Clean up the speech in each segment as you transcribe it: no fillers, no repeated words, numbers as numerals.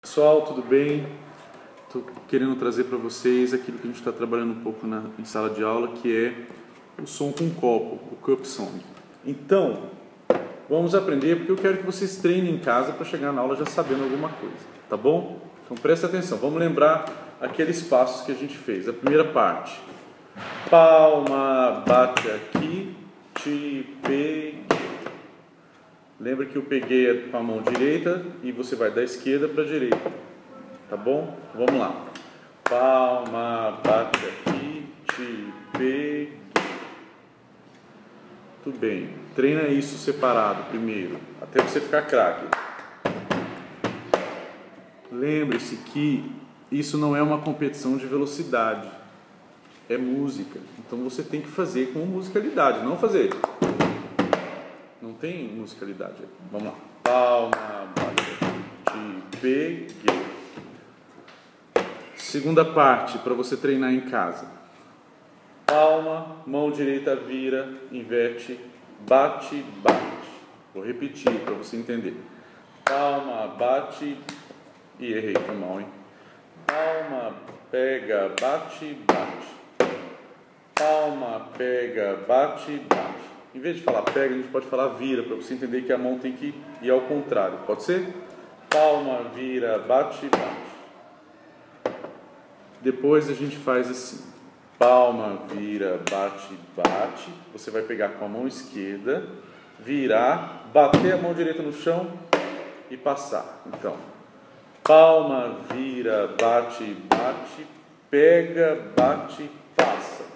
Pessoal, tudo bem? Estou querendo trazer para vocês aquilo que a gente está trabalhando um pouco em sala de aula, que é o som com copo, o cup song. Então, vamos aprender, porque eu quero que vocês treinem em casa para chegar na aula já sabendo alguma coisa, tá bom? Então presta atenção, vamos lembrar aqueles passos que a gente fez. A primeira parte: palma, bate aqui, te peguei. Lembra que eu peguei com a mão direita e você vai da esquerda para a direita, tá bom? Vamos lá. Palma, bate aqui, te peguei. Tudo bem. Treina isso separado primeiro, até você ficar craque. Lembre-se que isso não é uma competição de velocidade, é música. Então você tem que fazer com musicalidade, não fazer. Não tem musicalidade. Vamos lá. Palma, bate, te peguei. Segunda parte, para você treinar em casa. Palma, mão direita vira, inverte, bate, bate. Vou repetir para você entender. Palma, bate, e errei, foi mal, hein? Palma, pega, bate, bate. Palma, pega, bate, bate. Em vez de falar pega, a gente pode falar vira, para você entender que a mão tem que ir ao contrário. Pode ser? Palma, vira, bate, bate. Depois a gente faz assim. Palma, vira, bate, bate. Você vai pegar com a mão esquerda, virar, bater a mão direita no chão e passar. Então, palma, vira, bate, bate, pega, bate, passa.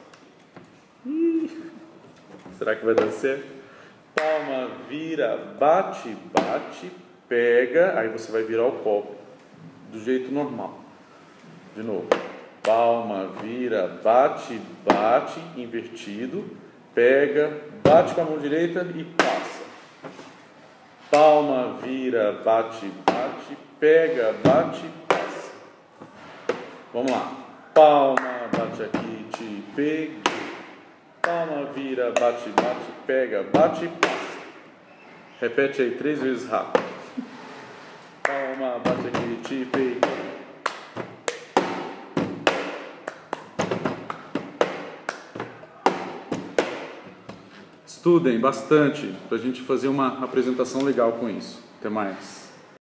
Será que vai dar certo? Palma, vira, bate, bate, pega, aí você vai virar o copo do jeito normal. De novo. Palma, vira, bate, bate, invertido, pega, bate com a mão direita e passa. Palma, vira, bate, bate, pega, bate, passa. Vamos lá. Palma, bate aqui, te peguei. Palma, vira, bate, bate, pega, bate, passa. Repete aí 3 vezes rápido. Palma, bate aqui, te peguei. Estudem bastante para a gente fazer uma apresentação legal com isso. Até mais.